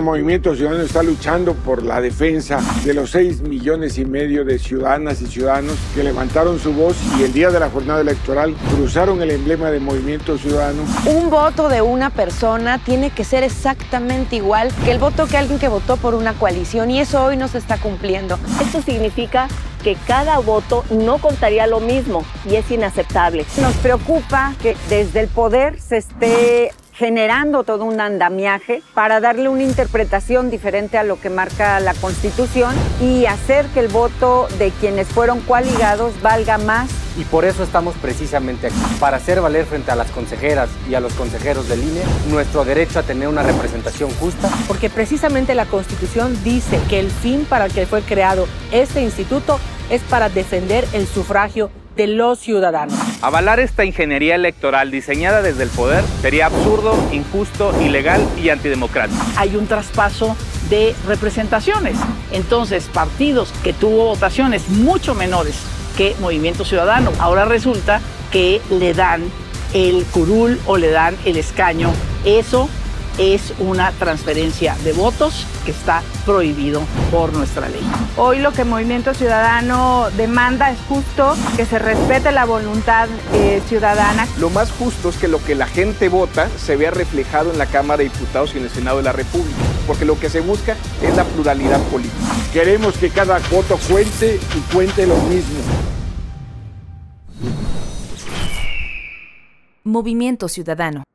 El Movimiento Ciudadano está luchando por la defensa de los 6,5 millones de ciudadanas y ciudadanos que levantaron su voz y el día de la jornada electoral cruzaron el emblema de Movimiento Ciudadano. Un voto de una persona tiene que ser exactamente igual que el voto que alguien que votó por una coalición, y eso hoy no se está cumpliendo. Esto significa que cada voto no contaría lo mismo y es inaceptable. Nos preocupa que desde el poder se esté generando todo un andamiaje para darle una interpretación diferente a lo que marca la Constitución y hacer que el voto de quienes fueron coaligados valga más. Y por eso estamos precisamente aquí, para hacer valer frente a las consejeras y a los consejeros del INE nuestro derecho a tener una representación justa. Porque precisamente la Constitución dice que el fin para el que fue creado este instituto es para defender el sufragio de los ciudadanos. Avalar esta ingeniería electoral diseñada desde el poder sería absurdo, injusto, ilegal y antidemocrático. Hay un traspaso de representaciones. Entonces, partidos que tuvo votaciones mucho menores que Movimiento Ciudadano, ahora resulta que le dan el curul o le dan el escaño. Eso es una transferencia de votos que está prohibido por nuestra ley. Hoy lo que Movimiento Ciudadano demanda es justo que se respete la voluntad ciudadana. Lo más justo es que lo que la gente vota se vea reflejado en la Cámara de Diputados y en el Senado de la República, porque lo que se busca es la pluralidad política. Queremos que cada voto cuente y cuente lo mismo. Movimiento Ciudadano.